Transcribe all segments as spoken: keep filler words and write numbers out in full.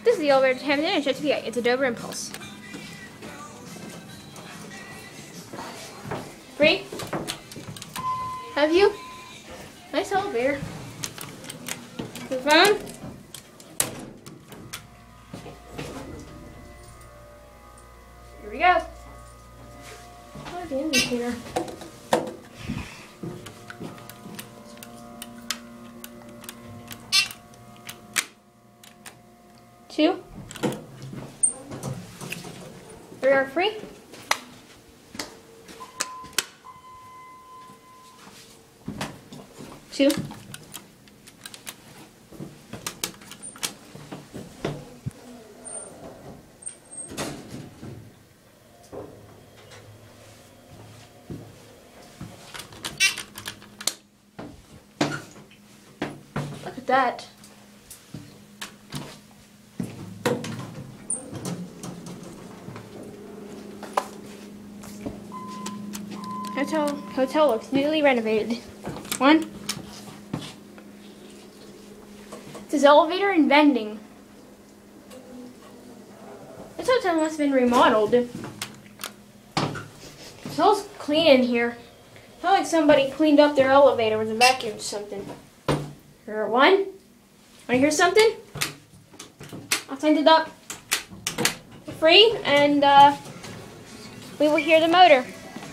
This is the elevator to Hampton and H P A. It's a Dover Impulse. Free? Have you? Nice elevator. Your phone? Here we go. Oh, the indicator. Two. Three are free. Two. Look at that. Hotel, hotel looks newly renovated. One. This elevator and vending. This hotel must have been remodeled. It smells clean in here. It's not like somebody cleaned up their elevator with a vacuum or something. Here, one. Wanna hear something? I'll send it up for free, and uh, we will hear the motor.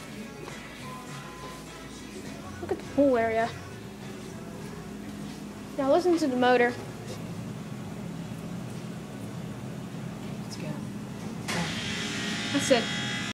Look at the pool area. Now listen to the motor. Let's go. That's it.